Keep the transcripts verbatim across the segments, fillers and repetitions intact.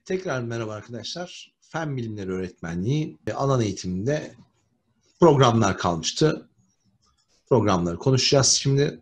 Tekrar merhaba arkadaşlar. Fen Bilimleri Öğretmenliği alan eğitiminde programlar kalmıştı. Programları konuşacağız şimdi.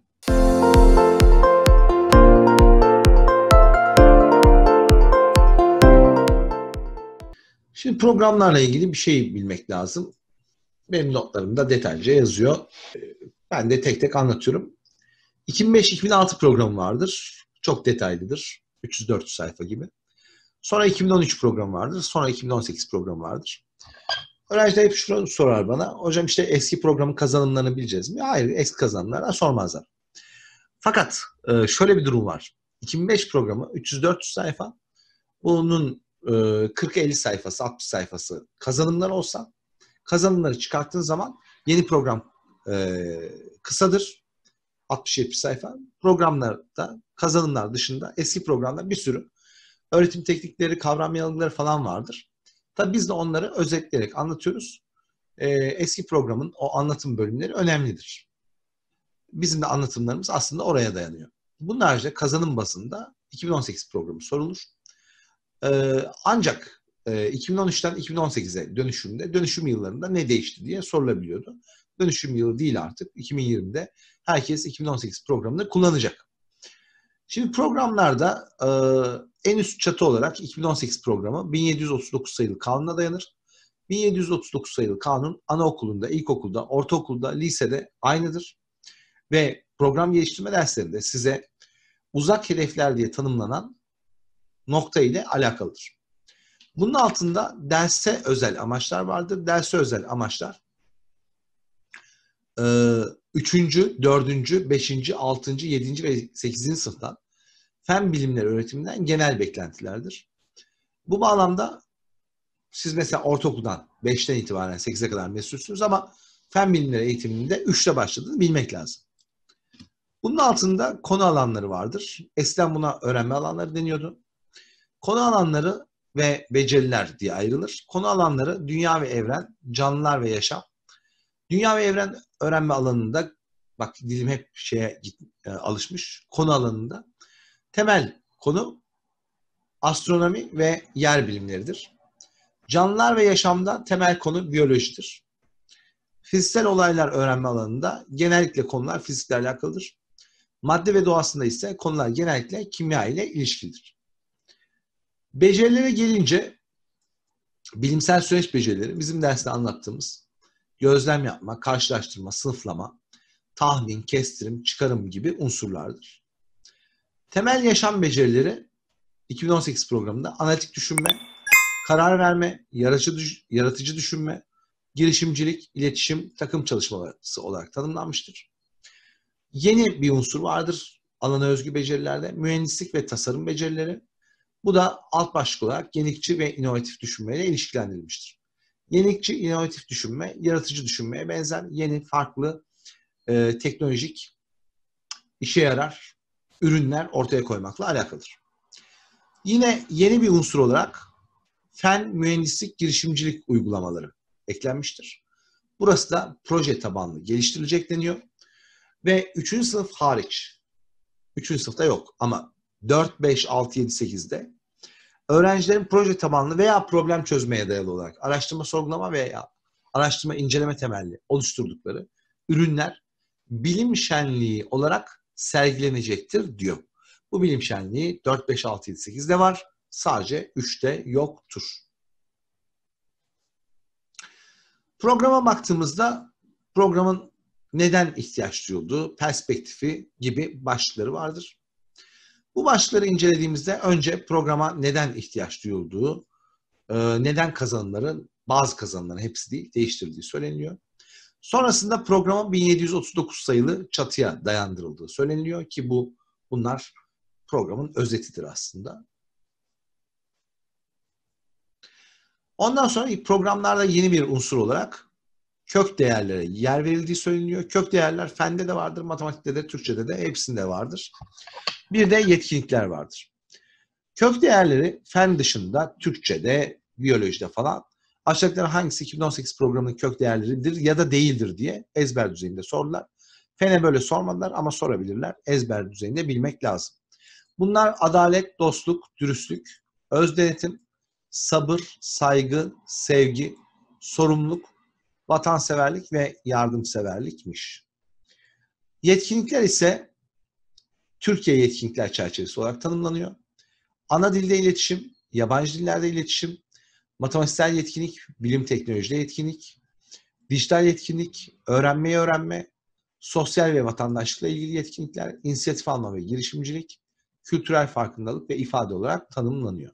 Şimdi programlarla ilgili bir şey bilmek lazım. Benim notlarımda detaylıca yazıyor. Ben de tek tek anlatıyorum. iki bin beş iki bin altı programı vardır. Çok detaylıdır. üç yüz dört yüz sayfa gibi. Sonra iki bin on üç programı vardır. Sonra iki bin on sekiz programı vardır. Öğrenciler hep şunu sorar bana. Hocam işte eski programın kazanımlarını bileceğiz mi? Hayır, eski kazanımlardan sormazlar. Fakat şöyle bir durum var. iki bin beş programı üç yüz dört yüz sayfa. Bunun kırk elli sayfası, altmış sayfası kazanımlar olsa, kazanımları çıkarttığın zaman yeni program kısadır. altmış yetmiş sayfa. Programlarda, kazanımlar dışında eski programda bir sürü öğretim teknikleri, kavram yanılgıları falan vardır. Tabii biz de onları özetleyerek anlatıyoruz. Ee, eski programın o anlatım bölümleri önemlidir. Bizim de anlatımlarımız aslında oraya dayanıyor. Bunun haricinde kazanım bazında iki bin on sekiz programı sorulur. Ee, ancak e, iki bin on üçten iki bin on sekize dönüşümde, dönüşüm yıllarında ne değişti diye sorulabiliyordu. Dönüşüm yılı değil artık. iki bin yirmide herkes iki bin on sekiz programını kullanacak. Şimdi programlarda e, en üst çatı olarak iki bin on sekiz programı bin yedi yüz otuz dokuz sayılı kanuna dayanır. bin yedi yüz otuz dokuz sayılı kanun anaokulunda, ilkokulda, ortaokulda, lisede aynıdır. Ve program geliştirme derslerinde size uzak hedefler diye tanımlanan nokta ile alakalıdır. Bunun altında derse özel amaçlar vardır. Derse özel amaçlar üçüncü, dördüncü, beşinci, altıncı, yedinci ve sekizinci sınıftan fen bilimleri öğretiminden genel beklentilerdir. Bu bağlamda siz mesela ortaokuldan beşten itibaren sekize kadar mesulsünüz ama fen bilimleri eğitiminde üçte başladığını bilmek lazım. Bunun altında konu alanları vardır. Eskiden buna öğrenme alanları deniyordu. Konu alanları ve beceriler diye ayrılır. Konu alanları dünya ve evren, canlılar ve yaşam. Dünya ve evren öğrenme alanında, bak dilim hep şeye e, alışmış, konu alanında temel konu astronomi ve yer bilimleridir. Canlılar ve yaşamda temel konu biyolojidir. Fiziksel olaylar öğrenme alanında genellikle konular fizikle alakalıdır. Madde ve doğasında ise konular genellikle kimya ile ilişkilidir. Becerilere gelince bilimsel süreç becerileri bizim derste anlattığımız gözlem yapma, karşılaştırma, sınıflama, tahmin, kestirim, çıkarım gibi unsurlardır. Temel yaşam becerileri iki bin on sekiz programında analitik düşünme, karar verme, yaratıcı, yaratıcı düşünme, girişimcilik, iletişim, takım çalışması olarak tanımlanmıştır. Yeni bir unsur vardır alana özgü becerilerde, mühendislik ve tasarım becerileri. Bu da alt başlık olarak yenilikçi ve inovatif düşünmeyle ilişkilendirilmiştir. Yenilikçi, inovatif düşünme, yaratıcı düşünmeye benzer yeni, farklı, e, teknolojik, işe yarar ürünler ortaya koymakla alakalıdır. Yine yeni bir unsur olarak fen, mühendislik, girişimcilik uygulamaları eklenmiştir. Burası da proje tabanlı geliştirilecek deniyor. Ve üçüncü sınıf hariç, üçüncü sınıfta yok ama dört, beş, altı, yedi, sekizde öğrencilerin proje tabanlı veya problem çözmeye dayalı olarak araştırma, sorgulama veya araştırma, inceleme temelli oluşturdukları ürünler bilim şenliği olarak sergilenecektir diyor. Bu bilim şenliği dört, beş, altı, yedi, sekizde var. Sadece üçte yoktur. Programa baktığımızda programın neden ihtiyaç duyulduğu, perspektifi gibi başlıkları vardır. Bu başlıkları incelediğimizde önce programa neden ihtiyaç duyulduğu, neden kazanımların, bazı kazanımların hepsi değil, değiştirildiği söyleniyor. Sonrasında programın bin yedi yüz otuz dokuz sayılı çatıya dayandırıldığı söyleniyor ki bu bunlar programın özetidir aslında. Ondan sonra programlarda yeni bir unsur olarak kök değerlere yer verildiği söyleniyor. Kök değerler fende de vardır, matematikte de, Türkçede de hepsinde vardır. Bir de yetkinlikler vardır. Kök değerleri fen dışında Türkçede, biyolojide falan aşağıdakilerden hangisi iki bin on sekiz programının kök değerleridir ya da değildir diye ezber düzeyinde sordular. Fene böyle sormadılar ama sorabilirler. Ezber düzeyinde bilmek lazım. Bunlar adalet, dostluk, dürüstlük, öz denetim, sabır, saygı, sevgi, sorumluluk, vatanseverlik ve yardımseverlikmiş. Yetkinlikler ise Türkiye yetkinlikler çerçevesi olarak tanımlanıyor. Ana dilde iletişim, yabancı dillerde iletişim, matematiksel yetkinlik, bilim teknolojide yetkinlik, dijital yetkinlik, öğrenmeyi öğrenme, sosyal ve vatandaşlıkla ilgili yetkinlikler, inisiyatif alma ve girişimcilik, kültürel farkındalık ve ifade olarak tanımlanıyor.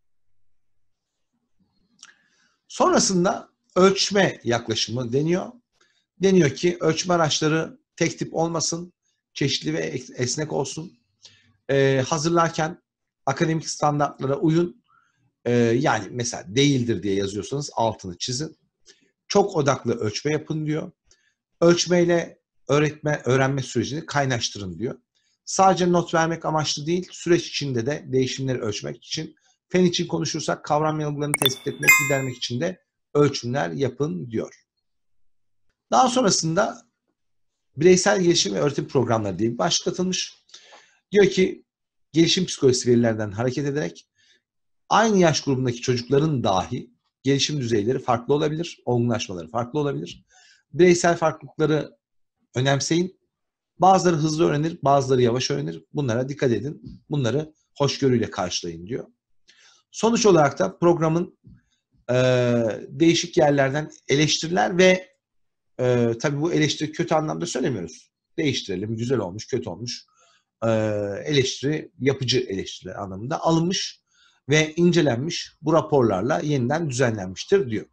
Sonrasında ölçme yaklaşımı deniyor. Deniyor ki ölçme araçları tek tip olmasın, çeşitli ve esnek olsun. Ee, hazırlarken akademik standartlara uyun. Ee, yani mesela değildir diye yazıyorsanız altını çizin. Çok odaklı ölçme yapın diyor. Ölçmeyle öğretme, öğrenme sürecini kaynaştırın diyor. Sadece not vermek amaçlı değil, süreç içinde de değişimleri ölçmek için, fen için konuşursak kavram yanılgılarını tespit etmek, gidermek için de ölçümler yapın diyor. Daha sonrasında bireysel gelişim ve öğretim programları diye bir başlık atılmış. Diyor ki gelişim psikolojisi verilerden hareket ederek aynı yaş grubundaki çocukların dahi gelişim düzeyleri farklı olabilir, olgunlaşmaları farklı olabilir. Bireysel farklılıkları önemseyin. Bazıları hızlı öğrenir, bazıları yavaş öğrenir. Bunlara dikkat edin. Bunları hoşgörüyle karşılayın diyor. Sonuç olarak da programın e, değişik yerlerden eleştiriler ve e, tabii bu eleştiri kötü anlamda söylemiyoruz. Değiştirelim, güzel olmuş, kötü olmuş. E, eleştiri, yapıcı eleştiriler anlamında alınmış ve incelenmiş, bu raporlarla yeniden düzenlenmiştir diyor.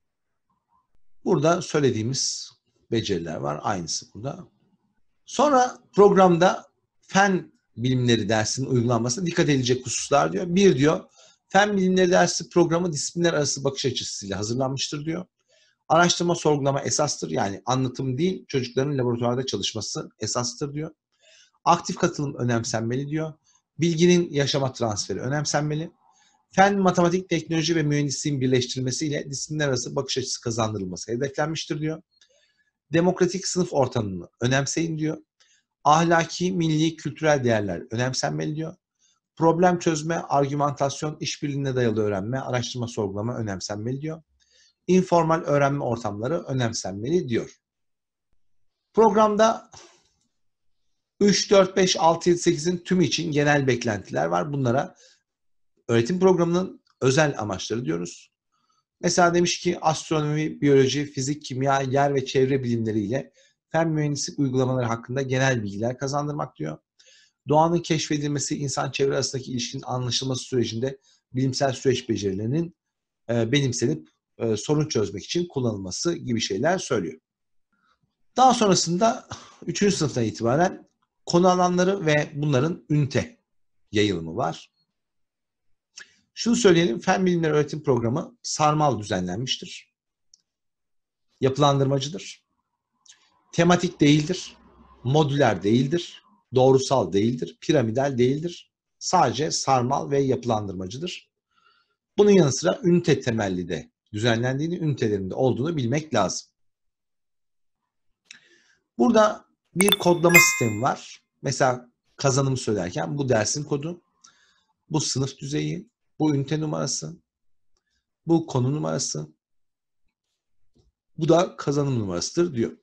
Burada söylediğimiz beceriler var. Aynısı burada. Sonra programda fen bilimleri dersinin uygulanmasına dikkat edilecek hususlar diyor. Bir diyor, fen bilimleri dersi programı disiplinler arası bakış açısıyla hazırlanmıştır diyor. Araştırma, sorgulama esastır. Yani anlatım değil, çocukların laboratuvarda çalışması esastır diyor. Aktif katılım önemsenmeli diyor. Bilginin yaşama transferi önemsenmeli. Fen, matematik, teknoloji ve mühendisliğin birleştirilmesiyle disiplinler arası bakış açısı kazandırılması hedeflenmiştir diyor. Demokratik sınıf ortamını önemseyin diyor. Ahlaki, milli, kültürel değerler önemsenmeli diyor. Problem çözme, argümantasyon, işbirliğine dayalı öğrenme, araştırma, sorgulama önemsenmeli diyor. İnformal öğrenme ortamları önemsenmeli diyor. Programda üç, dört, beş, altı, yedi, sekizin tümü için genel beklentiler var. Bunlara öğretim programının özel amaçları diyoruz. Mesela demiş ki astronomi, biyoloji, fizik, kimya, yer ve çevre bilimleriyle fen mühendislik uygulamaları hakkında genel bilgiler kazandırmak diyor. Doğanın keşfedilmesi, insan çevre arasındaki ilişkinin anlaşılması sürecinde bilimsel süreç becerilerinin e, benimsenip e, sorun çözmek için kullanılması gibi şeyler söylüyor. Daha sonrasında üçüncü sınıftan itibaren konu alanları ve bunların ünite yayılımı var. Şunu söyleyelim, fen bilimleri öğretim programı sarmal düzenlenmiştir. Yapılandırmacıdır. Tematik değildir. Modüler değildir. Doğrusal değildir. Piramidal değildir. Sadece sarmal ve yapılandırmacıdır. Bunun yanı sıra ünite temelli de düzenlendiğini, ünitelerinde olduğunu bilmek lazım. Burada bir kodlama sistemi var. Mesela kazanımı söylerken bu dersin kodu, bu sınıf düzeyi, bu ünite numarası, bu konu numarası, bu da kazanım numarasıdır diyor.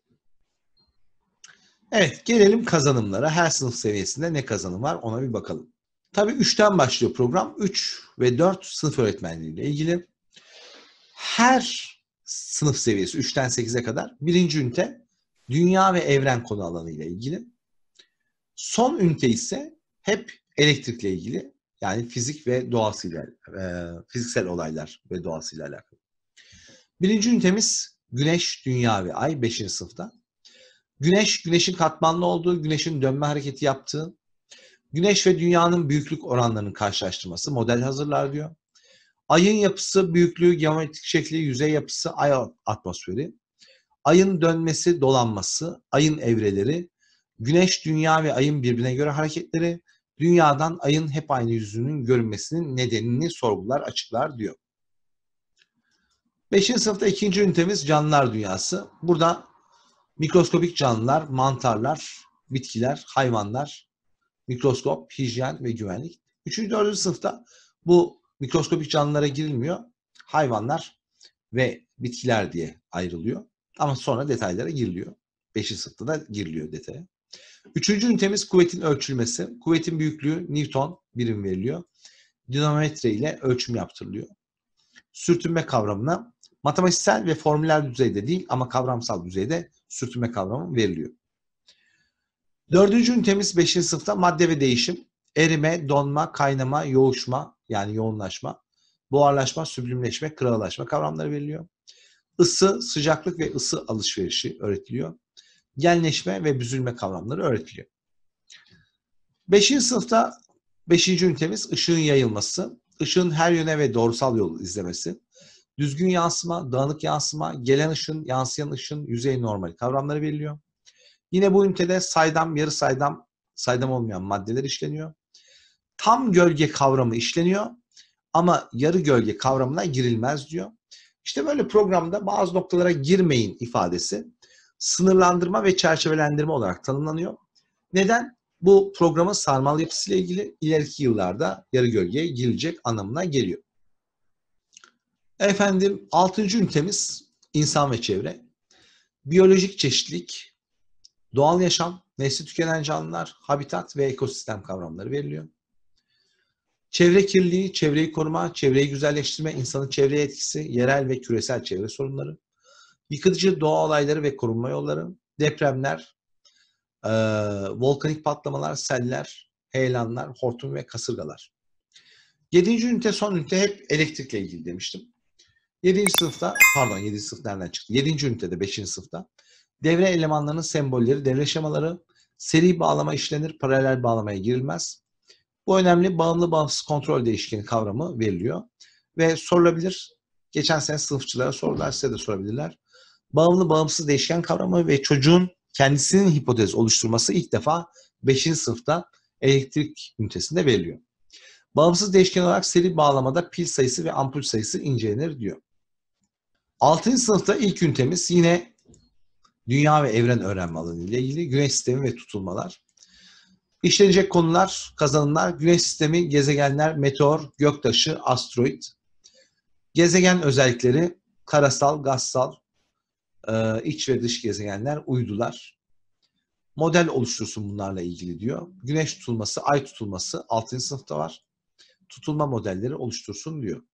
Evet, gelelim kazanımlara. Her sınıf seviyesinde ne kazanım var ona bir bakalım. Tabii üçten başlıyor program. üç ve dört sınıf öğretmenliği ile ilgili. Her sınıf seviyesi üçten sekize kadar birinci ünite dünya ve evren konu alanı ile ilgili. Son ünite ise hep elektrikle ilgili. Yani fizik ve doğasıyla, e, fiziksel olaylar ve doğasıyla alakalı. Birinci ünitemiz Güneş, Dünya ve Ay beşinci sınıfta. Güneş, Güneş'in katmanlı olduğu, Güneş'in dönme hareketi yaptığı, Güneş ve Dünya'nın büyüklük oranlarının karşılaştırması, model hazırlar diyor. Ayın yapısı, büyüklüğü, geometrik şekli, yüzey yapısı, Ay atmosferi. Ayın dönmesi, dolanması, Ayın evreleri, Güneş, Dünya ve Ayın birbirine göre hareketleri, Dünya'dan Ayın hep aynı yüzünün görünmesinin nedenini sorgular, açıklar diyor. Beşinci sınıfta ikinci ünitemiz canlılar dünyası. Burada mikroskopik canlılar, mantarlar, bitkiler, hayvanlar, mikroskop, hijyen ve güvenlik. Üçüncü, dördüncü sınıfta bu mikroskopik canlılara girilmiyor. Hayvanlar ve bitkiler diye ayrılıyor. Ama sonra detaylara giriliyor. Beşinci sınıfta da giriliyor detaya. Üçüncü ünitemiz kuvvetin ölçülmesi. Kuvvetin büyüklüğü Newton birim veriliyor. Dinamometre ile ölçüm yaptırılıyor. Sürtünme kavramına matematiksel ve formüler düzeyde değil ama kavramsal düzeyde sürtünme kavramı veriliyor. Dördüncü ünitemiz beşinci sınıfta madde ve değişim. Erime, donma, kaynama, yoğuşma yani yoğunlaşma, buharlaşma, süblimleşme, kırağılaşma kavramları veriliyor. Isı, sıcaklık ve ısı alışverişi öğretiliyor. Genleşme ve büzülme kavramları öğretiliyor. Beşinci sınıfta beşinci ünitemiz ışığın yayılması, ışığın her yöne ve doğrusal yol izlemesi, düzgün yansıma, dağınık yansıma, gelen ışın, yansıyan ışın, yüzey normali kavramları veriliyor. Yine bu ünitede saydam, yarı saydam, saydam olmayan maddeler işleniyor. Tam gölge kavramı işleniyor ama yarı gölge kavramına girilmez diyor. İşte böyle programda bazı noktalara girmeyin ifadesi sınırlandırma ve çerçevelendirme olarak tanımlanıyor. Neden? Bu programın sarmal yapısıyla ilgili ileriki yıllarda yarı gölgeye girilecek anlamına geliyor. Efendim altıncı ünitemiz insan ve çevre. Biyolojik çeşitlilik, doğal yaşam, nesli tükenen canlılar, habitat ve ekosistem kavramları veriliyor. Çevre kirliliği, çevreyi koruma, çevreyi güzelleştirme, insanın çevreye etkisi, yerel ve küresel çevre sorunları, yıkıcı doğa olayları ve korunma yolları, depremler, e, volkanik patlamalar, seller, heyelanlar, hortum ve kasırgalar. Yedinci ünite, son ünite hep elektrikle ilgili demiştim. Yedinci sınıfta, pardon yedinci sınıf nereden çıktı? Yedinci ünitede, beşinci sınıfta devre elemanlarının sembolleri, devre şemaları, seri bağlama işlenir, paralel bağlamaya girilmez. Bu önemli. Bağımlı bağımsız kontrol değişkeni kavramı veriliyor. Ve sorulabilir. Geçen sene sınıfçılara sordular, size de sorabilirler. Bağımlı bağımsız değişken kavramı ve çocuğun kendisinin hipotez oluşturması ilk defa beşinci sınıfta elektrik ünitesinde veriliyor. Bağımsız değişken olarak seri bağlamada pil sayısı ve ampul sayısı incelenir diyor. altıncı sınıfta ilk ünitemiz yine dünya ve evren öğrenme alanı ile ilgili güneş sistemi ve tutulmalar. İşlenecek konular, kazanımlar, güneş sistemi, gezegenler, meteor, göktaşı, asteroid. Gezegen özellikleri, karasal, gazsal, iç ve dış gezegenler, uydular. Model oluştursun bunlarla ilgili diyor. Güneş tutulması, ay tutulması altıncı sınıfta var. Tutulma modelleri oluştursun diyor.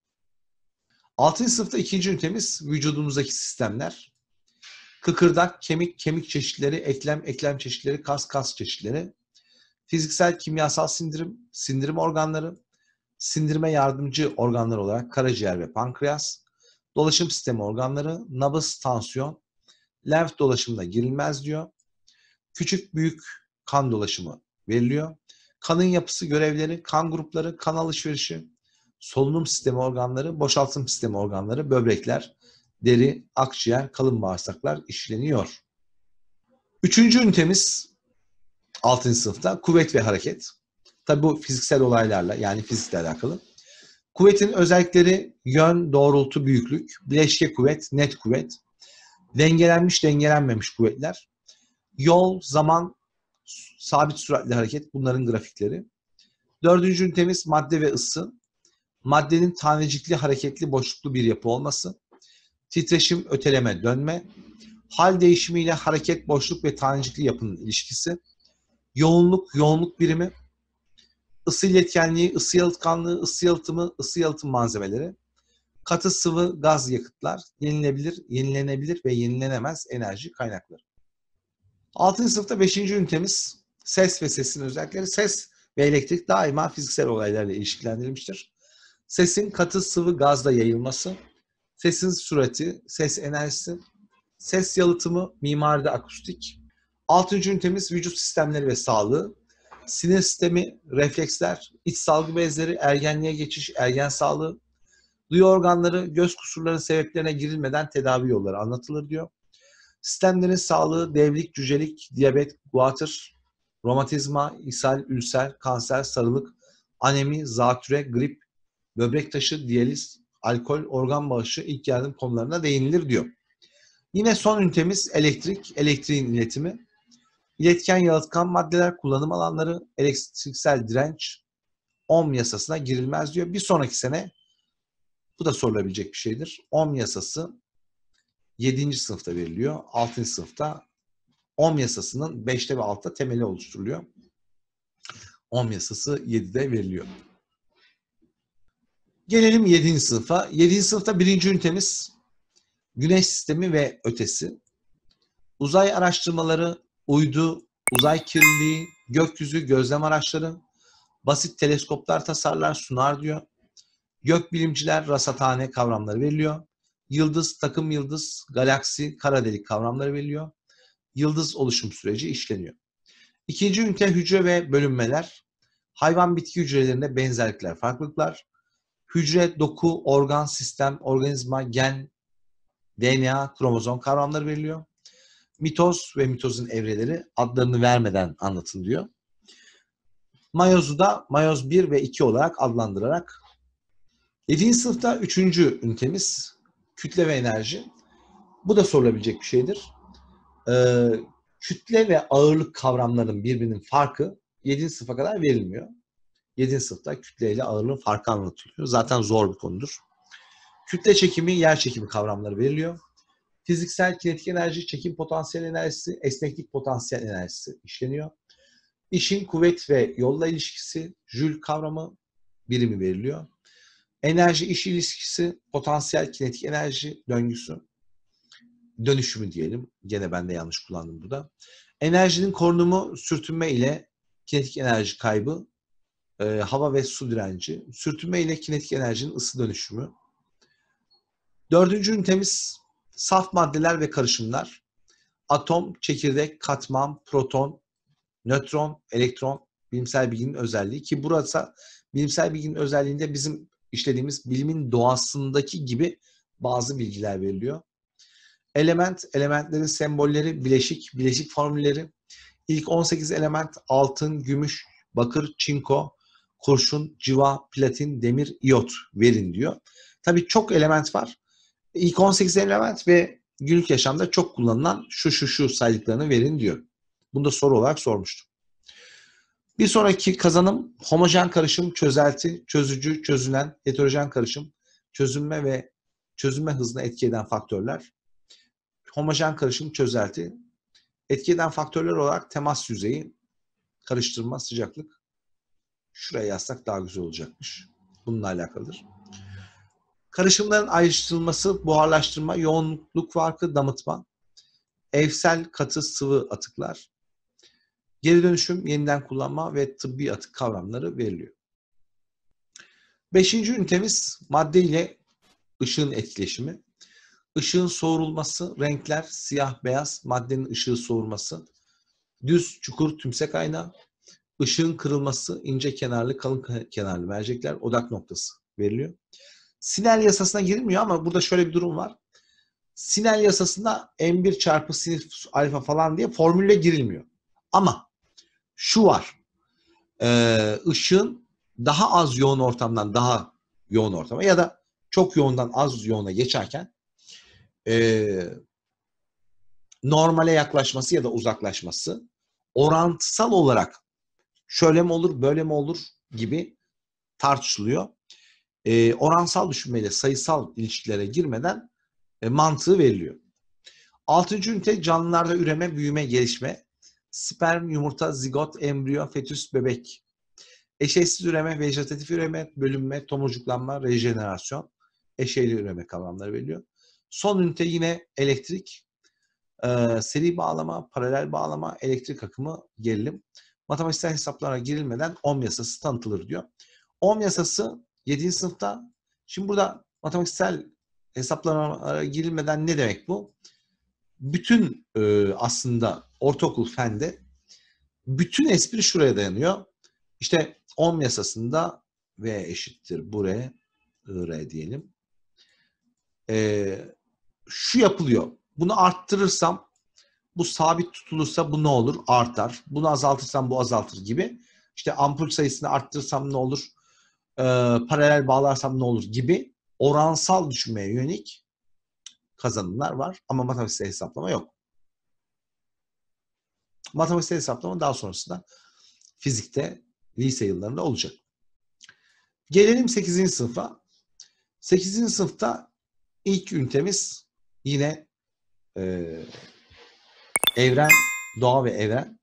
altıncı sınıfta ikinci ünitemiz vücudumuzdaki sistemler. Kıkırdak, kemik, kemik çeşitleri, eklem, eklem çeşitleri, kas, kas çeşitleri. Fiziksel, kimyasal sindirim, sindirim organları, sindirime yardımcı organlar olarak karaciğer ve pankreas, dolaşım sistemi organları, nabız, tansiyon, lenf dolaşımına girilmez diyor. Küçük büyük kan dolaşımı veriliyor. Kanın yapısı, görevleri, kan grupları, kan alışverişi, solunum sistemi organları, boşaltım sistemi organları, böbrekler, deri, akciğer, kalın bağırsaklar işleniyor. Üçüncü ünitemiz altıncı sınıfta kuvvet ve hareket. Tabi bu fiziksel olaylarla yani fizikle alakalı. Kuvvetin özellikleri yön, doğrultu, büyüklük, bileşke kuvvet, net kuvvet, dengelenmiş, dengelenmemiş kuvvetler, yol, zaman, sabit süratli hareket, bunların grafikleri. Dördüncü ünitemiz madde ve ısı. Maddenin tanecikli, hareketli, boşluklu bir yapı olması. Titreşim, öteleme, dönme. Hal değişimiyle hareket, boşluk ve tanecikli yapının ilişkisi. Yoğunluk, yoğunluk birimi. Isı iletkenliği, ısı yalıtkanlığı, ısı yalıtımı, ısı yalıtım malzemeleri. Katı, sıvı, gaz yakıtlar, yenilebilir, yenilenebilir ve yenilenemez enerji kaynakları. altıncı sınıfta beşinci ünitemiz ses ve sesin özellikleri. Ses ve elektrik daima fiziksel olaylarla ilişkilendirilmiştir. Sesin katı, sıvı, gazla yayılması, sesin sürati, ses enerjisi, ses yalıtımı, mimaride akustik. altıncı ünitemiz vücut sistemleri ve sağlığı, sinir sistemi, refleksler, iç salgı bezleri, ergenliğe geçiş, ergen sağlığı, duyu organları, göz kusurlarının sebeplerine girilmeden tedavi yolları anlatılır diyor. Sistemlerin sağlığı, devlik, cücelik, diyabet, guatr, romatizma, ishal, ülser, kanser, sarılık, anemi, zatüre, grip, böbrek taşı, diyaliz, alkol, organ bağışı, ilk yardım konularına değinilir diyor. Yine son ünitemiz elektrik, elektriğin iletimi, iletken yalıtkan maddeler, kullanım alanları, elektriksel direnç, Ohm yasasına girilmez diyor. Bir sonraki sene bu da sorulabilecek bir şeydir. Ohm yasası yedinci sınıfta veriliyor. altıncı sınıfta Ohm yasasının beşte ve altıda temeli oluşturuluyor. Ohm yasası yedide veriliyor. Gelelim yedinci sınıfa. yedinci sınıfta birinci ünitemiz Güneş sistemi ve ötesi. Uzay araştırmaları, uydu, uzay kirliliği, gökyüzü gözlem araçları, basit teleskoplar tasarlar, sunar diyor. Gökbilimciler, rasathane kavramları veriliyor. Yıldız, takım yıldız, galaksi, kara delik kavramları veriliyor. Yıldız oluşum süreci işleniyor. İkinci ünite hücre ve bölünmeler. Hayvan bitki hücrelerinde benzerlikler, farklılıklar. Hücre, doku, organ, sistem, organizma, gen, D N A, kromozom kavramları veriliyor. Mitoz ve mitozun evreleri adlarını vermeden anlatılıyor. Mayozu da mayoz bir ve iki olarak adlandırarak. yedinci sınıfta üçüncü ünitemiz kütle ve enerji. Bu da sorulabilecek bir şeydir. Ee, kütle ve ağırlık kavramlarının birbirinin farkı yedinci sınıfa kadar verilmiyor. yedinci sınıfta kütle ile ağırlığın farkı anlatılıyor. Zaten zor bir konudur. Kütle çekimi, yer çekimi kavramları veriliyor. Fiziksel kinetik enerji, çekim potansiyel enerjisi, esneklik potansiyel enerjisi işleniyor. İşin kuvvet ve yolla ilişkisi, Joule kavramı birimi veriliyor. Enerji iş ilişkisi, potansiyel kinetik enerji döngüsü, dönüşümü diyelim. Gene ben de yanlış kullandım burada. Enerjinin korunumu, sürtünme ile kinetik enerji kaybı, e, hava ve su direnci, sürtünme ile kinetik enerjinin ısı dönüşümü. Dördüncü ünitemiz saf maddeler ve karışımlar. Atom, çekirdek, katman, proton, nötron, elektron, bilimsel bilginin özelliği ki burası bilimsel bilginin özelliğinde bizim işlediğimiz bilimin doğasındaki gibi bazı bilgiler veriliyor. Element, elementlerin sembolleri, bileşik, bileşik formülleri. İlk on sekiz element altın, gümüş, bakır, çinko, kurşun, civa, platin, demir, iyot verin diyor. Tabii çok element var. İlk on sekiz element ve günlük yaşamda çok kullanılan şu şu şu saydıklarını verin diyor. Bunu da soru olarak sormuştum. Bir sonraki kazanım homojen karışım, çözelti, çözücü, çözünen, heterojen karışım, çözünme ve çözünme hızına etki eden faktörler. Homojen karışım, çözelti, etki eden faktörler olarak temas yüzeyi, karıştırma, sıcaklık. Şuraya yazsak daha güzel olacakmış. Bununla alakalıdır. Karışımların ayrıştırılması, buharlaştırma, yoğunluk farkı, damıtma, evsel katı sıvı atıklar, geri dönüşüm, yeniden kullanma ve tıbbi atık kavramları veriliyor. Beşinci ünitemiz madde ile ışığın etkileşimi. Işığın soğurulması, renkler, siyah, beyaz, maddenin ışığı soğurması, düz, çukur, tümsek ayna, ışığın kırılması, ince kenarlı, kalın kenarlı mercekler, odak noktası veriliyor. Snell yasasına girilmiyor ama burada şöyle bir durum var. Snell yasasında M bir çarpı sinüs alfa falan diye formülle girilmiyor. Ama şu var. Ee, ışığın daha az yoğun ortamdan daha yoğun ortama ya da çok yoğundan az yoğuna geçerken e, normale yaklaşması ya da uzaklaşması orantısal olarak şöyle mi olur, böyle mi olur gibi tartışılıyor. E, oransal düşünmeyle sayısal ilişkilere girmeden e, mantığı veriliyor. Altıncı ünite canlılarda üreme, büyüme, gelişme, sperm, yumurta, zigot, embriyo, fetüs, bebek, eşeysiz üreme, vejetatif üreme, bölünme, tomurcuklanma, rejenerasyon, eşeyli üreme kavramları veriliyor. Son ünite yine elektrik, e, seri bağlama, paralel bağlama, elektrik akımı, gerilim. Matematiksel hesaplara girilmeden Ohm yasası tanıtılır diyor. Ohm yasası yedinci sınıfta. Şimdi burada matematiksel hesaplara girilmeden ne demek bu? Bütün e, aslında ortaokul fende bütün espri şuraya dayanıyor. İşte Ohm yasasında V eşittir buraya R diyelim. E, şu yapılıyor. Bunu arttırırsam bu sabit tutulursa bu ne olur? Artar. Bunu azaltırsam bu azaltır gibi. İşte ampul sayısını arttırırsam ne olur? Ee, paralel bağlarsam ne olur gibi oransal düşünmeye yönelik kazanımlar var. Ama matematiksel hesaplama yok. Matematiksel hesaplama daha sonrasında fizikte lise yıllarında olacak. Gelelim sekizinci sınıfa. sekizinci sınıfta ilk ünitemiz yine e, evren, doğa ve evren.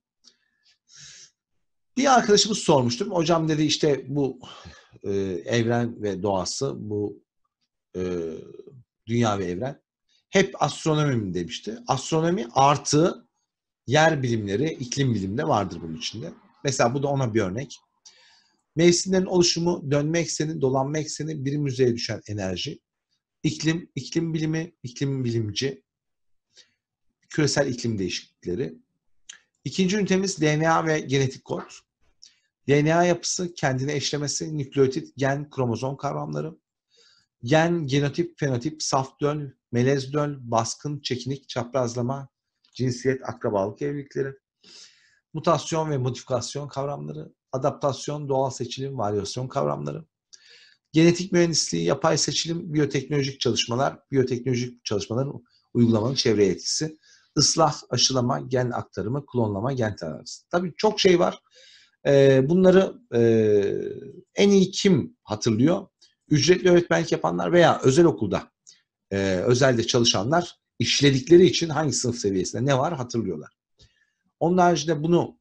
Bir arkadaşımız sormuştum. Hocam dedi işte bu e, evren ve doğası, bu e, dünya ve evren hep astronomi mi demişti. Astronomi artı yer bilimleri, iklim bilimde vardır bunun içinde. Mesela bu da ona bir örnek. Mevsimlerin oluşumu, dönme ekseni, dolanma ekseni, birim yüzeye düşen enerji, iklim, iklim bilimi, iklim bilimci, küresel iklim değişiklikleri. İkinci ünitemiz D N A ve genetik kod. D N A yapısı, kendine eşlemesi, nükleotit, gen, kromozom kavramları. Gen, genotip, fenotip, saf döl, melez döl, baskın, çekinik, çaprazlama, cinsiyet, akrabalık evlilikleri. Mutasyon ve modifikasyon kavramları. Adaptasyon, doğal seçilim, varyasyon kavramları. Genetik mühendisliği, yapay seçilim, biyoteknolojik çalışmalar, biyoteknolojik çalışmaların uygulamanın çevreye etkisi. Islah, aşılama, gen aktarımı, klonlama, gen tedavisi. Tabii çok şey var. Bunları en iyi kim hatırlıyor? Ücretli öğretmenlik yapanlar veya özel okulda, özelde çalışanlar işledikleri için hangi sınıf seviyesinde ne var hatırlıyorlar. Onun haricinde bunu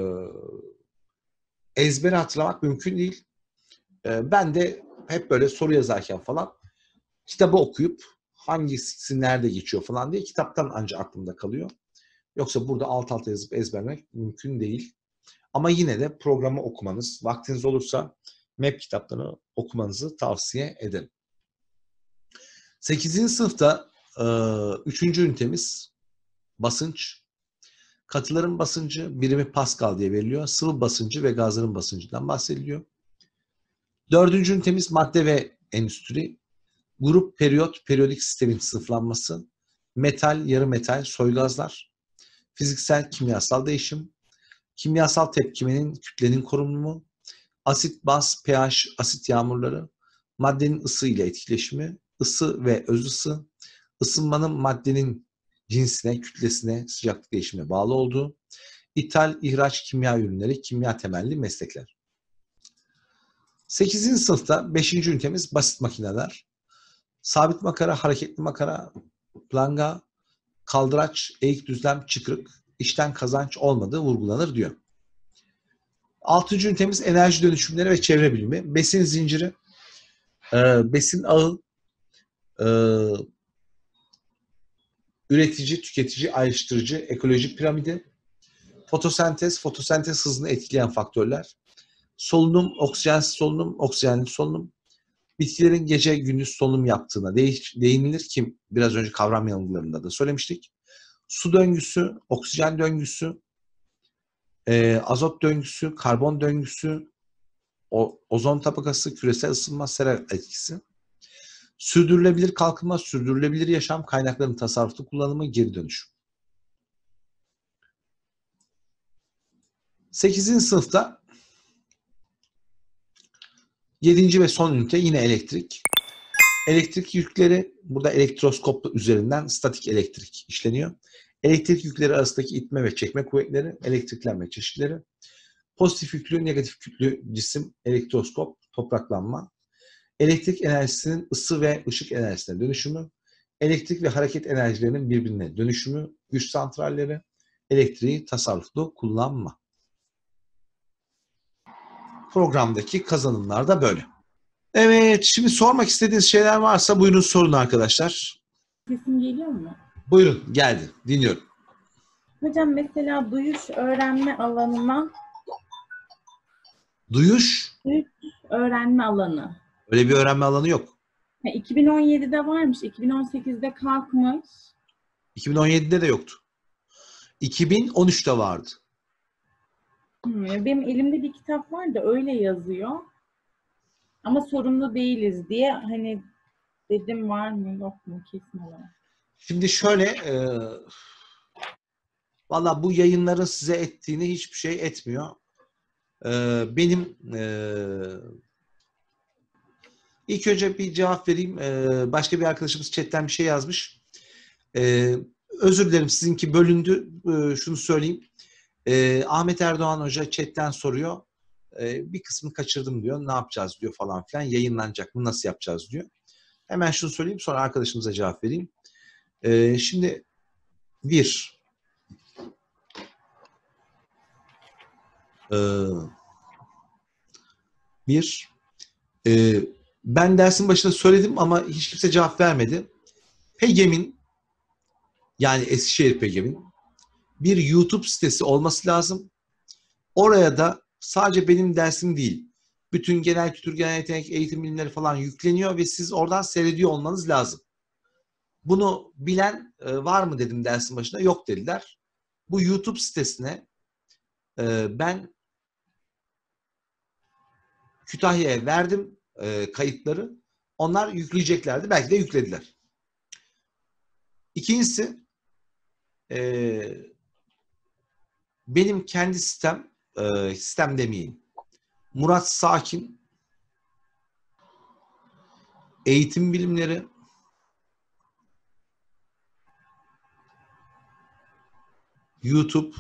ezbere hatırlamak mümkün değil. Ben de hep böyle soru yazarken falan kitabı okuyup hangisi nerede geçiyor falan diye kitaptan ancak aklımda kalıyor. Yoksa burada alt alta yazıp ezberlemek mümkün değil. Ama yine de programı okumanız, vaktiniz olursa M E P kitaplarını okumanızı tavsiye ederim. sekizinci sınıfta üçüncü ünitemiz basınç. Katıların basıncı birimi Pascal diye veriliyor. Sıvı basıncı ve gazların basıncından bahsediliyor. Dördüncü ünitemiz madde ve endüstri. Grup, periyot, periyodik sistemin sınıflanması. Metal, yarı metal, soygazlar. Fiziksel, kimyasal değişim. Kimyasal tepkimenin kütlenin korunumu. Asit, baz, pH, asit yağmurları. Maddenin ısı ile etkileşimi. Isı ve öz ısı. Isınmanın maddenin cinsine, kütlesine, sıcaklık değişimine bağlı olduğu. İthal, ihraç kimya ürünleri, kimya temelli meslekler. sekizinci sınıfta beşinci ünitemiz basit makineler. Sabit makara, hareketli makara, planga, kaldıraç, eğik düzlem, çıkrık, işten kazanç olmadığı vurgulanır diyor. altıncı ünitemiz enerji dönüşümleri ve çevre bilimi. Besin zinciri, e, besin ağı, e, üretici, tüketici, ayrıştırıcı, ekoloji piramidi, fotosentez, fotosentez hızını etkileyen faktörler, solunum, oksijensiz solunum, oksijenli solunum, bitkilerin gece gündüz solunum yaptığına değinilir ki biraz önce kavram yanılgılarında da söylemiştik. Su döngüsü, oksijen döngüsü, e, azot döngüsü, karbon döngüsü, o, ozon tabakası, küresel ısınma, sera etkisi. Sürdürülebilir kalkınma, sürdürülebilir yaşam, kaynakların tasarruflu kullanımı, geri dönüşüm. sekizinci sınıfta yedinci ve son ünite yine elektrik. Elektrik yükleri, burada elektroskop üzerinden statik elektrik işleniyor. Elektrik yükleri arasındaki itme ve çekme kuvvetleri, elektriklenme çeşitleri. Pozitif yüklü, negatif yüklü cisim, elektroskop, topraklanma. Elektrik enerjisinin ısı ve ışık enerjisine dönüşümü. Elektrik ve hareket enerjilerinin birbirine dönüşümü, güç santralleri, elektriği tasarruflu kullanma. Programdaki kazanımlar da böyle. Evet, şimdi sormak istediğiniz şeyler varsa buyurun sorun arkadaşlar. Sesim geliyor mu? Buyurun, geldi. Dinliyorum. Hocam mesela duyuş öğrenme alanına Duyuş? Duyuş öğrenme alanı. Öyle bir öğrenme alanı yok. iki bin on yedide varmış, iki bin on sekizde kalkmış. iki bin on yedide de yoktu. iki bin on üçte vardı. Hmm, benim elimde bir kitap var da öyle yazıyor. Ama sorumlu değiliz diye hani dedim var mı yok mu kesin olarak. Şimdi şöyle, e, valla bu yayınların size ettiğini hiçbir şey etmiyor. E, benim e, ilk önce bir cevap vereyim. E, başka bir arkadaşımız chatten bir şey yazmış. E, özür dilerim, sizinki bölündü. E, şunu söyleyeyim. E, Ahmet Erdoğan Hoca chatten soruyor. E, bir kısmını kaçırdım diyor. Ne yapacağız diyor falan filan. Yayınlanacak mı? Nasıl yapacağız diyor. Hemen şunu söyleyeyim, sonra arkadaşımıza cevap vereyim. E, şimdi bir e, bir e, ben dersin başında söyledim ama hiç kimse cevap vermedi. PEGEM'in, yani Eskişehir PEGEM'in bir YouTube sitesi olması lazım. Oraya da sadece benim dersim değil, bütün genel kültür, genel yetenek, eğitim bilimleri falan yükleniyor ve siz oradan seyrediyor olmanız lazım. Bunu bilen e, var mı dedim dersin başında. Yok dediler. Bu YouTube sitesine e, ben Kütahya'ya verdim e, kayıtları. Onlar yükleyeceklerdi. Belki de yüklediler. İkincisi, e, benim kendi sistem, e, sistem demeyeyim, Murat Sakin eğitim bilimleri YouTube,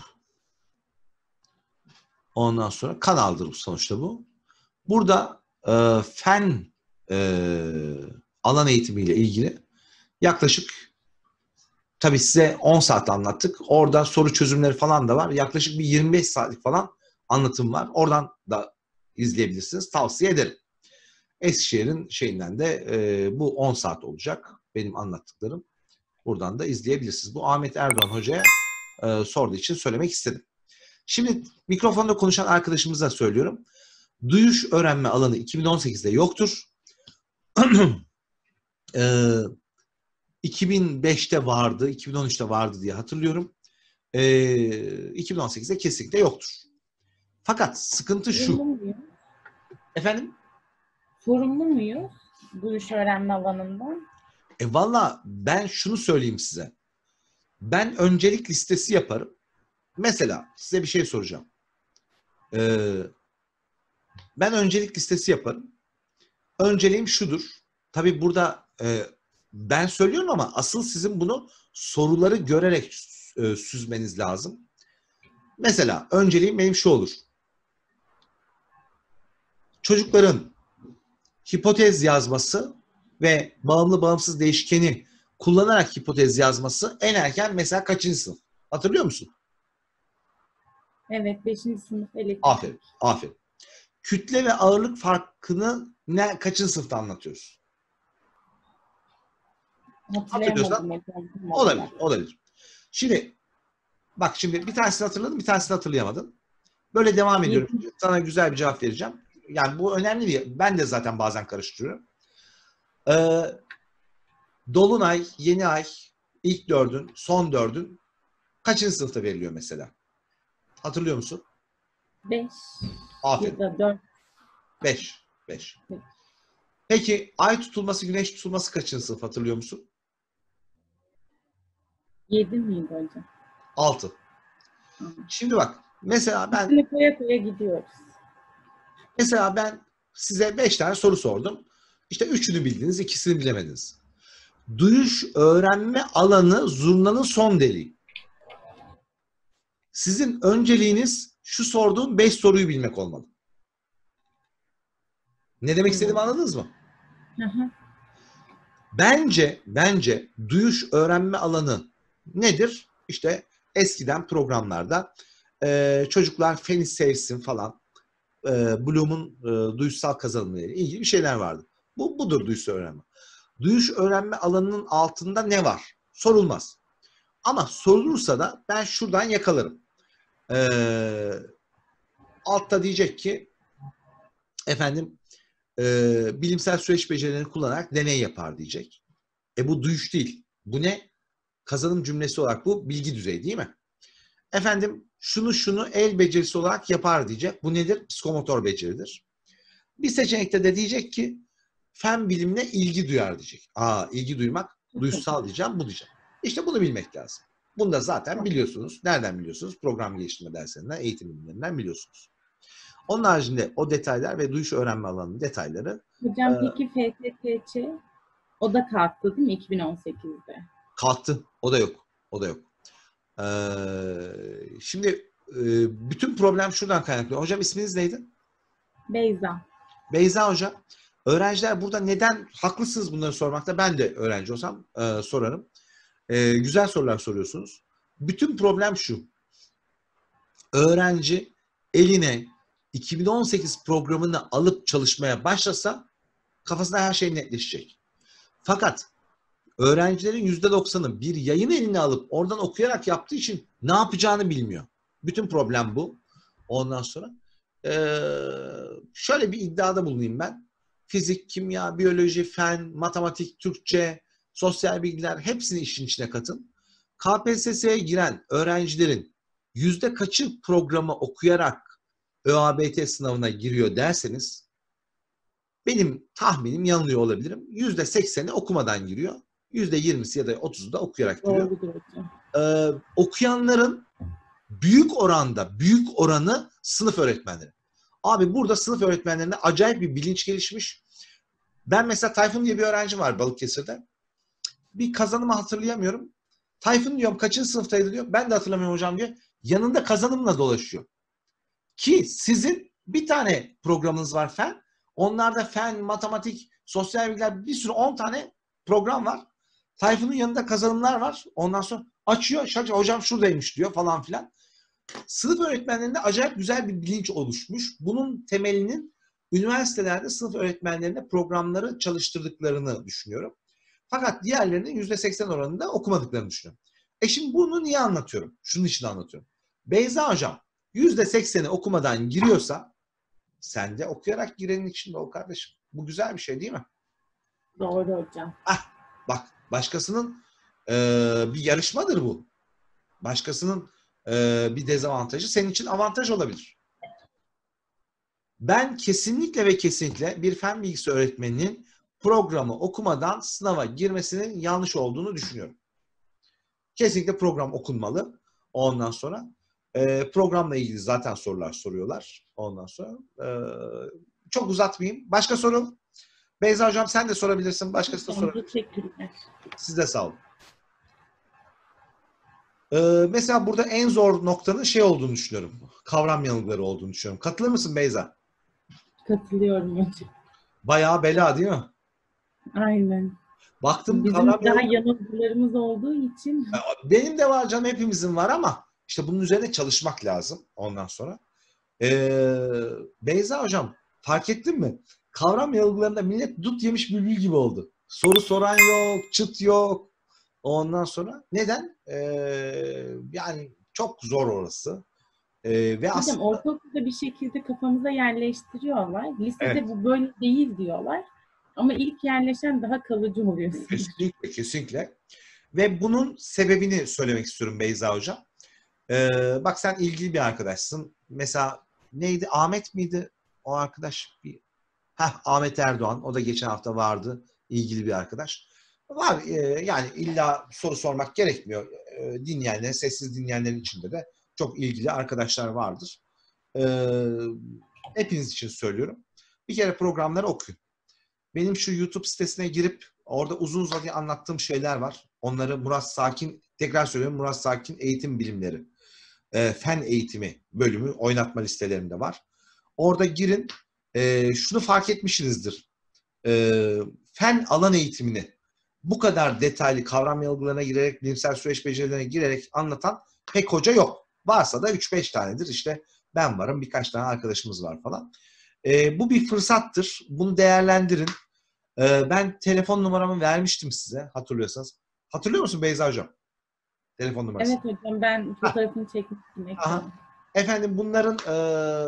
ondan sonra kanaldır bu, sonuçta bu. Burada e, fen e, alan eğitimiyle ilgili yaklaşık, tabii size on saat anlattık. Orada soru çözümleri falan da var. Yaklaşık bir yirmi beş saatlik falan anlatım var. Oradan da izleyebilirsiniz. Tavsiye ederim. Eskişehir'in şeyinden de e, bu on saat olacak. Benim anlattıklarım. Buradan da izleyebilirsiniz. Bu Ahmet Erdoğan Hoca'ya e, sorduğu için söylemek istedim. Şimdi mikrofonda konuşan arkadaşımıza söylüyorum. Duyuş öğrenme alanı iki bin on sekizde yoktur. e, iki bin beşte vardı, iki bin on üçte vardı diye hatırlıyorum. E, iki bin on sekizde kesinlikle yoktur. Fakat sıkıntı Sorumlu şu. muyuz? Efendim? Sorumlu muyuz duyuş öğrenme alanından? E valla ben şunu söyleyeyim size. Ben öncelik listesi yaparım. Mesela size bir şey soracağım. Ee, ben öncelik listesi yaparım. Önceliğim şudur. Tabii burada e, ben söylüyorum ama asıl sizin bunu soruları görerek e, süzmeniz lazım. Mesela önceliğim benim şu olur. Çocukların hipotez yazması ve bağımlı bağımsız değişkeni kullanarak hipotez yazması en erken mesela kaçıncı sınıf? Hatırlıyor musun? Evet, beşinci sınıf elektrik. Aferin, aferin. Kütle ve ağırlık farkını ne, kaçıncı sınıfta anlatıyoruz? Hatırlayamadım hocam. Olabilir, olabilir. Şimdi bak, şimdi bir tanesini hatırladın, bir tanesini hatırlayamadın. Böyle devam ediyorum. Yedi. Sana güzel bir cevap vereceğim. Yani bu önemli değil. Ben de zaten bazen karıştırıyorum. Ee, Dolunay, yeni ay, ilk dördün, son dördün kaçıncı sınıfta veriliyor mesela? Hatırlıyor musun? Beş. Aferin. Ya da dört. Beş. Beş. Beş. Peki ay tutulması, güneş tutulması kaçıncı sınıf hatırlıyor musun? Yedi miydi hocam? Altı. Hı. Şimdi bak, mesela ben Üstüne koya koya gidiyoruz. mesela ben size beş tane soru sordum. İşte üçünü bildiniz, ikisini bilemediniz. Duyuş öğrenme alanı zurnanın son deliği. Sizin önceliğiniz şu sorduğum beş soruyu bilmek olmalı. Ne demek istediğimi anladınız mı? Hı hı. Bence, bence duyuş öğrenme alanı nedir? İşte eskiden programlarda e, çocuklar feni sevsin falan, e, Bloom'un e, duyuşsal kazanımıyla ilgili bir şeyler vardı. Bu budur duyuş öğrenme. Duyuş öğrenme alanının altında ne var? Sorulmaz. Ama sorulursa da ben şuradan yakalarım. Ee, altta diyecek ki efendim e, bilimsel süreç becerilerini kullanarak deney yapar diyecek. E bu duyuş değil. Bu ne? Kazanım cümlesi olarak bu bilgi düzeyi değil mi? Efendim şunu şunu el becerisi olarak yapar diyecek. Bu nedir? Psikomotor beceridir. Bir seçenekte de diyecek ki fen bilimine ilgi duyar diyecek. Aa, ilgi duymak duyusal diyeceğim, bu diyeceğim. İşte bunu bilmek lazım. Bunu da zaten biliyorsunuz. Nereden biliyorsunuz? Program geliştirme derslerinden, eğitim bilimlerinden biliyorsunuz. Onun haricinde o detaylar ve duyuş öğrenme alanının detayları. Hocam e, peki F T T Ç o da kalktı değil mi iki bin on sekizde? Kalktı. O da yok. O da yok. Ee, şimdi e, bütün problem şuradan kaynaklı. Hocam isminiz neydi? Beyza. Beyza Hoca, öğrenciler burada neden haklısınız bunları sormakta? Ben de öğrenci olsam e, sorarım. E, güzel sorular soruyorsunuz. Bütün problem şu. Öğrenci eline iki bin on sekiz programını alıp çalışmaya başlasa kafasında her şey netleşecek. Fakat öğrencilerin yüzde doksanı bir yayın eline alıp oradan okuyarak yaptığı için ne yapacağını bilmiyor. Bütün problem bu. Ondan sonra ee, şöyle bir iddiada bulunayım ben. Fizik, kimya, biyoloji, fen, matematik, Türkçe, sosyal bilgiler hepsini işin içine katın. K P S S'ye giren öğrencilerin yüzde kaçı programı okuyarak ÖABT sınavına giriyor derseniz benim tahminim yanılıyor olabilirim. yüzde sekseni okumadan giriyor. yüzde yirmisi ya da otuzu da okuyarak giriyor. Ee, okuyanların büyük oranda, büyük oranı sınıf öğretmenleri. Abi burada sınıf öğretmenlerinde acayip bir bilinç gelişmiş. Ben mesela Tayfun diye bir öğrenci var Balıkesir'de. Bir kazanımı hatırlayamıyorum. Tayfun diyorum kaçıncı sınıftaydı diyor. Ben de hatırlamıyorum hocam diyor. Yanında kazanımla dolaşıyor. Ki sizin bir tane programınız var fen. Onlarda fen, matematik, sosyal bilgiler bir sürü on tane program var. Tayfun'un yanında kazanımlar var. Ondan sonra açıyor. Hocam şuradaymış diyor falan filan. Sınıf öğretmenlerinde acayip güzel bir bilinç oluşmuş. Bunun temelinin üniversitelerde sınıf öğretmenlerine programları çalıştırdıklarını düşünüyorum. Fakat diğerlerinin yüzde seksen oranında okumadıklarını düşünüyorum. E şimdi bunu niye anlatıyorum? Şunun için anlatıyorum. Beyza hocam yüzde sekseni okumadan giriyorsa sen de okuyarak girenin içinde ol kardeşim. Bu güzel bir şey değil mi? Doğru hocam. Ah, bak başkasının e, bir yarışmadır bu. Başkasının e, bir dezavantajı senin için avantaj olabilir. Ben kesinlikle ve kesinlikle bir fen bilgisi öğretmeninin programı okumadan sınava girmesinin yanlış olduğunu düşünüyorum. Kesinlikle program okunmalı. Ondan sonra e, programla ilgili zaten sorular soruyorlar. Ondan sonra e, çok uzatmayayım. Başka soru? Beyza hocam sen de sorabilirsin. Başkası da sorabilir. Teşekkürler. Siz de sağ olun. Ee, mesela burada en zor noktanın şey olduğunu düşünüyorum. Kavram yanılgıları olduğunu düşünüyorum. Katılır mısın Beyza? Katılıyorum hocam. Bayağı bela değil mi? Aynen. Baktım Bizim kavram daha yanılgıları... yanılgılarımız olduğu için. Benim de var canım, hepimizin var ama işte bunun üzerine çalışmak lazım ondan sonra. Ee, Beyza hocam fark ettin mi? Kavram yanılgılarında millet dut yemiş bülbül gibi oldu. Soru soran yok, çıt yok. Ondan sonra neden? Ee, yani çok zor orası. Ee, ve Hocam aslında... ortaokulda bir şekilde kafamıza yerleştiriyorlar. Lisede Evet. bu böyle değil diyorlar. Ama ilk yerleşen daha kalıcı oluyor. Kesinlikle, kesinlikle. Ve bunun sebebini söylemek istiyorum Beyza hocam. Ee, bak sen ilgili bir arkadaşsın. Mesela neydi? Ahmet miydi? O arkadaş bir... Heh, Ahmet Erdoğan. O da geçen hafta vardı. İlgili bir arkadaş. Var. E, yani illa soru sormak gerekmiyor. E, dinleyenlerin, sessiz dinleyenlerin içinde de çok ilgili arkadaşlar vardır. E, hepiniz için söylüyorum. Bir kere programları okuyun. Benim şu YouTube sitesine girip orada uzun uzadıya anlattığım şeyler var. Onları Murat Sakin, tekrar söylüyorum, Murat Sakin Eğitim Bilimleri, e, Fen Eğitimi bölümü oynatma listelerinde var. Orada girin. E, şunu fark etmişsinizdir. E, fen alan eğitimini bu kadar detaylı kavram yanılgılarına girerek, bilimsel süreç becerilerine girerek anlatan pek hoca yok. Varsa da üç beş tanedir. İşte ben varım, birkaç tane arkadaşımız var falan. E, bu bir fırsattır. Bunu değerlendirin. E, ben telefon numaramı vermiştim size, hatırlıyorsanız. Hatırlıyor musun Beyza hocam? Telefon numarası. Evet hocam, ben fotoğrafını çekmiştim ekrana. Efendim bunların e,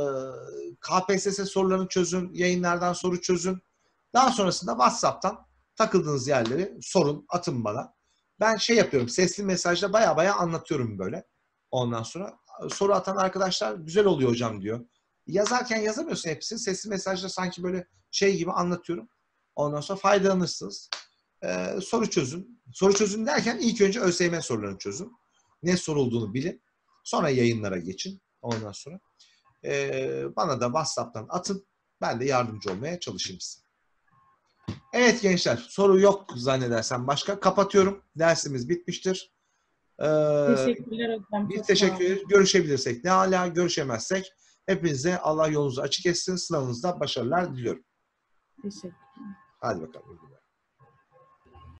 K P S S sorularını çözün, yayınlardan soru çözün. Daha sonrasında WhatsApp'tan takıldığınız yerleri sorun, atın bana. Ben şey yapıyorum, sesli mesajda baya baya anlatıyorum böyle. Ondan sonra soru atan arkadaşlar güzel oluyor hocam diyor. Yazarken yazamıyorsun hepsini. Sesli mesajda sanki böyle şey gibi anlatıyorum. Ondan sonra faydalanırsınız. Ee, soru çözün. Soru çözün derken ilk önce ÖSYM sorularını çözün. Ne sorulduğunu bilin. Sonra yayınlara geçin. Ondan sonra ee, bana da WhatsApp'tan atın. Ben de yardımcı olmaya çalışayım size. Evet gençler, soru yok zannedersem başka. Kapatıyorum. Dersimiz bitmiştir. Ee, Teşekkürler hocam. Biz Çok teşekkür ederiz. Görüşebilirsek ne hala, görüşemezsek Hepinize Allah yolunuzu açık etsin. Sınavınızda başarılar diliyorum. Teşekkür Hadi bakalım.